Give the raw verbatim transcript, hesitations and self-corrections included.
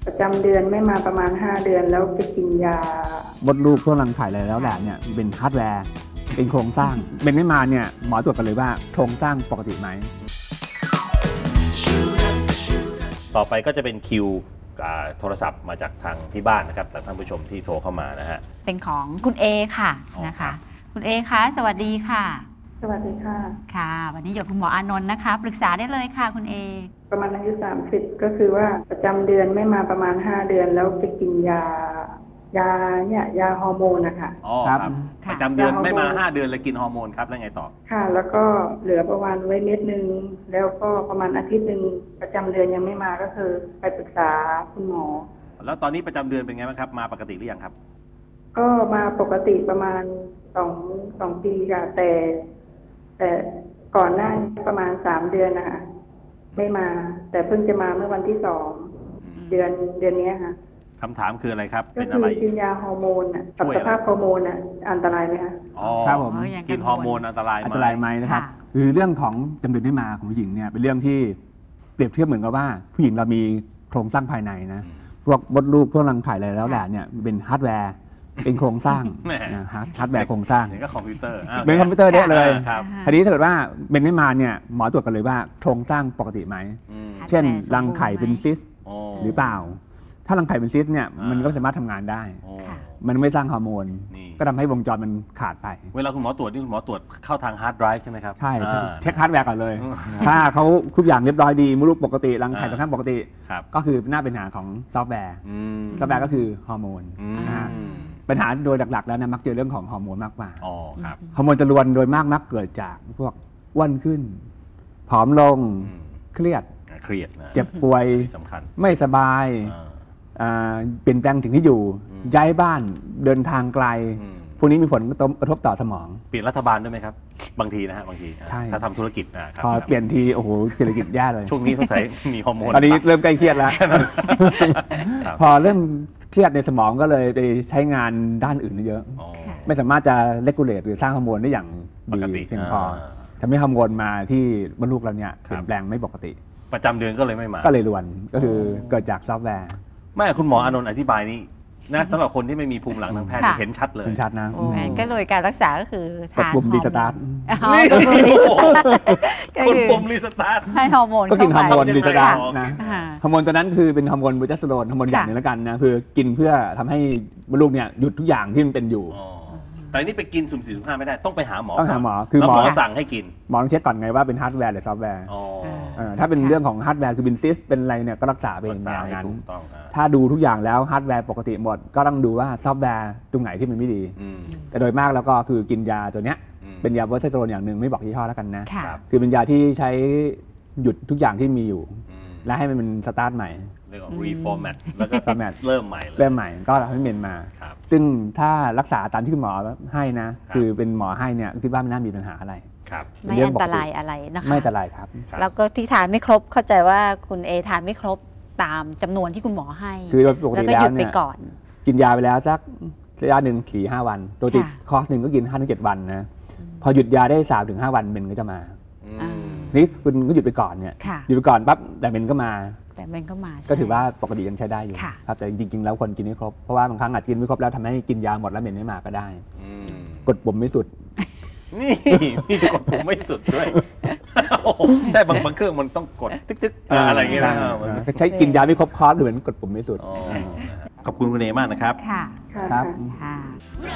ประจำเดือนไม่มาประมาณห้าเดือนแล้วไปกินยามดลูกช่วงรังไข่อะไรแล้วแหละเนี่ยเป็นฮาร์ดแวร์เป็นโครงสร้างเป็นไม่มาเนี่ยหมอตรวจกันเลยว่าโครงสร้างปกติไหมต่อไปก็จะเป็นคิวโทรศัพท์มาจากทางที่บ้านนะครับจากท่านผู้ชมที่โทรเข้ามานะฮะเป็นของคุณเอค่ะนะคะคุณเอคะสวัสดีค่ะสวัสดีค่ะค่ะวันนี้อยู่คุณหมออานนท์นะคะปรึกษาได้เลยค่ะคุณเอประมาณอายุสามสิบก็คือว่าประจำเดือนไม่มาประมาณห้าเดือนแล้วไปกินยายาเนี่ยยาฮอร์โมนนะคะอ๋อครับประจำเดือนไม่มาห้าเดือนเลยกินฮอร์โมนครับแล้วไงต่อค่ะแล้วก็เหลือประมาณไว้เม็ดนึงแล้วก็ประมาณอาทิตย์หนึ่งประจำเดือนยังไม่มาก็คือไปปรึกษาคุณหมอแล้วตอนนี้ประจำเดือนเป็นไงบ้างครับมาปกติหรือยังครับก็มาปกติประมาณสองสองปีค่ะแต่แต่ก่อนหน้าประมาณสามเดือนนะคะไม่มาแต่เพิ่งจะมาเมื่อวันที่สองเดือนเดือนนี้ค่ะคำถามคืออะไรครับก็คือกินยาฮอร์โมนอ่ะกับสภาพฮอร์โมนอ่ะอันตรายไหมคะอ๋อครับผมกินฮอร์โมนอันตรายไหมอันตรายไหมนะครับคือเรื่องของจำเดือนไม่มาของผู้หญิงเนี่ยเป็นเรื่องที่เปรียบเทียบเหมือนกับว่าผู้หญิงเรามีโครงสร้างภายในนะพวกมดลูกพวกรังไข่อะไรแล้วแหละเนี่ยเป็นฮาร์ดแวร์เป็นโครงสร้างนะฮาร์ดแวร์โครงสร้างนี่ก็คอมพิวเตอร์เป็นคอมพิวเตอร์ได้เลยทีนี้ถ้าเกิดว่าเป็นไม่มาเนี่ยหมอตรวจกันเลยว่าโครงสร้างปกติไหมเช่นรังไข่เป็นซิสหรือเปล่าถ้ารังไข่เป็นซิสเนี่ยมันก็สามารถทำงานได้มันไม่สร้างฮอร์โมนก็ทำให้วงจรมันขาดไปเวลาคุณหมอตรวจนี่คุณหมอตรวจเข้าทางฮาร์ดไดรฟ์ใช่ไหมครับใช่เช็คฮาร์ดแวร์ก่อนเลยถ้าเขาทุกอย่างเรียบร้อยดีมดลูกปกติรังไข่สภาพปกติก็คือหน้าปัญหาของซอฟต์แวร์ซอฟต์แวร์ก็คือฮอร์โมนนะฮะปัญหาโดยหลักๆแล้วนะมักเจอเรื่องของฮอร์โมนมากกว่าฮอร์โมนจรวนโดยมากมักเกิดจากพวกอ้วนขึ้นผอมลงเครียดเครียดเจ็บป่วยไม่สบายเปลี่ยนแปลงสิ่งที่อยู่ย้ายบ้านเดินทางไกลพวกนี้มีผลกระทบต่อสมองเปลี่ยนรัฐบาลด้วยไหมครับบางทีนะฮะบางทีถ้าทำธุรกิจพอเปลี่ยนทีโอ้โหเศรษฐกิจแย่เลยช่วงนี้ต้องใช้มีฮอร์โมนตอนนี้เริ่มใกล้เครียดแล้วพอเริ่มเครียดในสมองก็เลยไปใช้งานด้านอื่นเยอะไม่สามารถจะเลกูเลตหรือสร้างฮอร์โมนได้อย่างดีเพียงพอทำให้ฮอร์โมนมาที่มดลูกเราเนี่ยเปลี่ยนแปลงไม่ปกติประจำเดือนก็เลยไม่มาก็เลยรวนก็คือเกิดจากซอฟต์แวร์ไม่คุณหมออานนท์อธิบายนี่นะสำหรับคนที่ไม่มีภูมิหลังทางแพทย์เห็นชัดเลยเห็นชัดนะก็เลยการรักษาก็คือกดปุ่มรีสตาร์ทนี่กดปุ่มรีสตาร์ทให้ฮอร์โมนก็กินฮอร์โมนรีสตาร์ทนะฮอร์โมนตัวนั้นคือเป็นฮอร์โมนโปรเจสเตอโรนฮอร์โมนอย่างนึงแล้วกันนะคือกินเพื่อทำให้มดลูกเนี่ยหยุดทุกอย่างที่มันเป็นอยู่แต่นี่ไปกินสุ่มสี่สุ่มห้าไม่ได้ต้องไปหาหมอต้องหาหมอคือหมอสั่งให้กินหมอต้องเช็คก่อนไงว่าเป็นฮาร์ดแวร์หรือซอฟต์แวร์ถ้าเป็นเรื่องของฮาร์ดแวร์คือเป็นซิสเป็นอะไรเนี่ยก็รักษาเป็นแนวนั้นถ้าดูทุกอย่างแล้วฮาร์ดแวร์ปกติหมดก็ต้องดูว่าซอฟต์แวร์ตรงไหนที่มันไม่ดีแต่โดยมากแล้วก็คือกินยาตัวเนี้ยเป็นยาโปรเจสเตอโรนอย่างหนึ่งไม่บอกยี่ห้อแล้วกันนะคือเป็นยาที่ใช้หยุดทุกอย่างที่มีอยู่และให้มันเป็นสตาร์ทใหม่เรียกว่า reformat แล้วก็เริ่มใหม่เริ่มใหม่ก็ทำให้เมนมาซึ่งถ้ารักษาตามที่คุณหมอให้นะคือเป็นหมอให้เนี่ยคิดว่าไม่น่ามีปัญหาอะไรไม่อันตรายอะไรนะคะไม่อันตรายครับแล้วก็ที่ทานไม่ครบเข้าใจว่าคุณเอทานไม่ครบตามจำนวนที่คุณหมอให้คือปกติแล้วเนี่ยกินยาไปแล้วสักระยะหนึ่งสี่ห้าวันโดยติดคอร์สหนึ่งก็กินห้าถึงเจ็ดวันนะพอหยุดยาได้สามถึงห้าวันเมนก็จะมานี่คุณก็หยุดไปก่อนเนี่ยหยุดไปก่อนปั๊บแต่เมนก็มาแต่เมนก็มาก็ถือว่าปกติยังใช้ได้อยู่ครับแต่จริงๆแล้วคนกินไม่ครบเพราะว่าบางครั้งอาจกินไม่ครบแล้วทำให้กินยาหมดแล้วเมนไม่มาก็ได้กดปุ่มไม่สุดนี่มีกดปุ่มไม่สุดด้วยใช่บางบางเครื่องมันต้องกดตึ๊กๆอะไรอย่างเงี้ยนะใช้กินยาไม่ครบคอร์สหรือเหมือนกดปุ่มไม่สุดขอบคุณคุณเอมากนะครับค่ะครับ